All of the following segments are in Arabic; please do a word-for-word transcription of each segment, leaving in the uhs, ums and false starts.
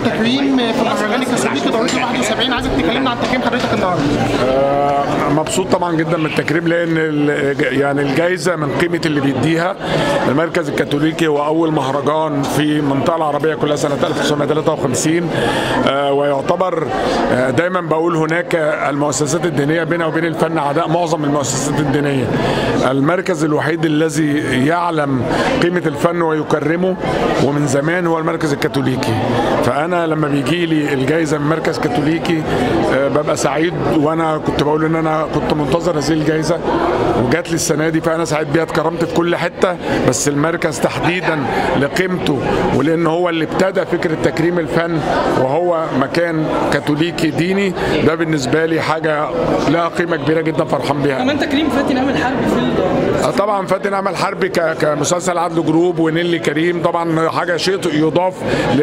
التكريم في مهرجان الكاثوليكي دورته واحد وسبعين، عايزك تكلمنا عن تكريم حضرتك النهارده. آه مبسوط طبعا جدا من التكريم، لان يعني الجائزه من قيمه اللي بيديها. المركز الكاثوليكي هو اول مهرجان في المنطقه العربيه كلها سنه ألف وتسعمائة وثلاثة وخمسين، آه ويعتبر آه دايما بقول هناك المؤسسات الدينيه بينها وبين الفن عداء معظم المؤسسات الدينيه. المركز الوحيد الذي يعلم قيمه الفن ويكرمه ومن زمان هو المركز الكاثوليكي. فانا لما بيجي لي الجائزه من مركز كاثوليكي آه ببقى سعيد، وانا كنت بقول ان انا كنت منتظر هذه الجائزه وجات لي السنه دي، فانا سعيد بيها. اتكرمت في كل حته، بس المركز تحديدا لقيمته ولان هو اللي ابتدى فكره تكريم الفن وهو مكان كاثوليكي ديني، ده بالنسبه لي حاجه لها قيمه كبيره جدا، فرحان بيها. كمان تكريم فاتن امل حربي في طبعا فاتن امل حربي كمسلسل عدل جروب ونيلي كريم، طبعا حاجه شيء يضاف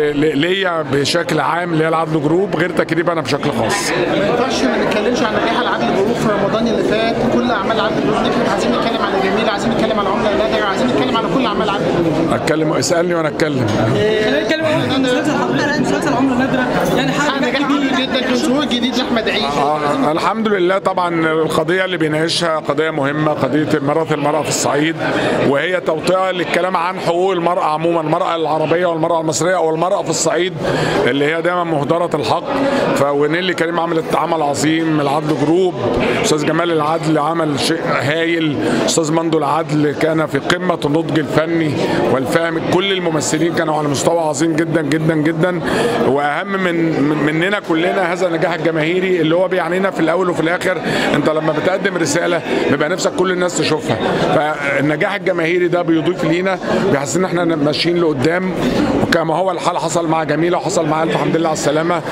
ليا بشكل عام اللي هي العدل جروب، غير تكريم انا بشكل خاص. ما ينفعش ما نتكلمش عن نجاح العدل جروب في رمضان اللي فات، كل اعمال عدل جروب نكتب، عايزين نتكلم عن الجميله، عايزين نتكلم عن عمله نادره، عايزين نتكلم على كل اعمال عدل جروب. اتكلم اسالني وانا اتكلم. خلينا نتكلم عن مسلسل مسلسل عمله نادره، يعني حاجه نجاح كبير جدا، ظهور جديد لاحمد عيد. آه الحمد لله. طبعا القضيه اللي بيناقشها قضيه مهمه، قضيه ميراث المراه في الصعيد، وهي توطئه للكلام عن حقوق المراه عموما، المراه العربيه والمراه المصريه او المراه في الصعيد اللي هي دايما مهدره الحق. فونيلي كريم عملت عمل عظيم، العدل جروب، استاذ جمال العدل عمل شيء هايل، استاذ مندو العدل كان في قمه النضج الفني والفهم، كل الممثلين كانوا على مستوى عظيم جدا جدا جدا. واهم من مننا كلنا هذا النجاح الجماهيري اللي هو بيعنينا في الاول وفي الاخر. انت لما بتقدم رساله بيبقى نفسك كل الناس تشوفها، فالنجاح الجماهيري ده بيضيف لينا، بيحس ان احنا ماشيين لقدام، وكما هو الحال حصل مع جميله وحصل مع الف الحمد لله على السلامه.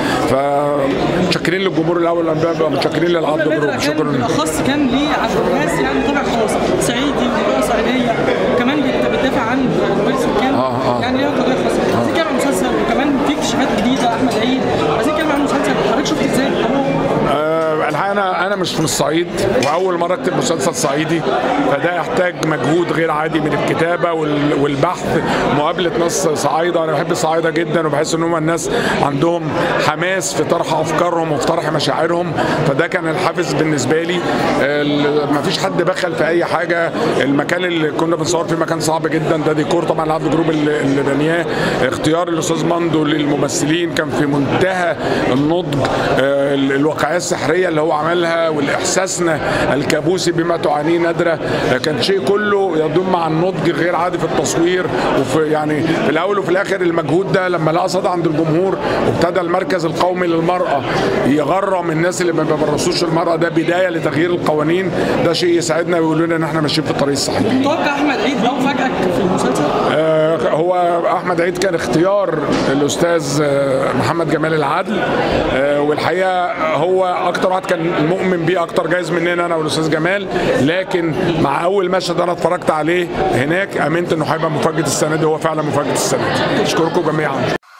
فمتشكرين للجمهور الاول والانباء، متشكرين للعدل جروب، شكرا. بالاخص كان ليه ناس يعني طبع خاص صعيدي ومراه صعيديه، وكمان بتدافع عن الوارث الكامل، آه آه. يعني ليها قضيه خاصه. عايزين نتكلم عن المسلسل، وكمان في اكتشافات جديده احمد عيد، عايزين نتكلم عن المسلسل، حضرتك شفت ازاي؟ أه الحقيقه انا انا مش من الصعيد، واول مره اكتب مسلسل صعيدي، فده يحتاج مجهود غير عادي من الكتابه والبحث، مقابله ناس صعايده. انا بحب الصعايده جدا، وبحس ان هم الناس عندهم حماس في طرح افكارهم وفي طرح مشاعرهم، فده كان الحافز بالنسبه لي. ما فيش حد بخل في اي حاجه، المكان اللي كنا بنصور فيه مكان صعب جدا، ده ديكور طبعا العدل جروب اللي بنياه، اختيار الاستاذ مندو للممثلين كان في منتهى النضج، الواقعيه السحريه اللي هو عملها والاحساسنا الكابوسي بما تعانيه نادره، كان شيء كله يضم مع النضج غير عادي في التصوير. وفي يعني في الاول وفي الاخر المجهود ده لما لقى صدى عند الجمهور، وابتدى المركز القومي للمراه يغرم الناس اللي ما بيبرسوش المراه، ده بدايه لتغيير القوانين، ده شيء يساعدنا ويقول لنا ان احنا ماشيين في الطريق الصحيح. متوقع احمد عيد او فاجئك في المسلسل؟ آه هو احمد عيد كان اختيار الاستاذ محمد جمال العدل، آه والحقيقه هو اكتر واحد كان مؤمن بيه، اكتر جايز مننا انا والاستاذ جمال، لكن مع اول مشهد انا اتفرجت عليه هناك امنت انه هيبقى مفاجاه السنه دي، هو فعلا مفاجاه السنه دي. اشكركم جميعا.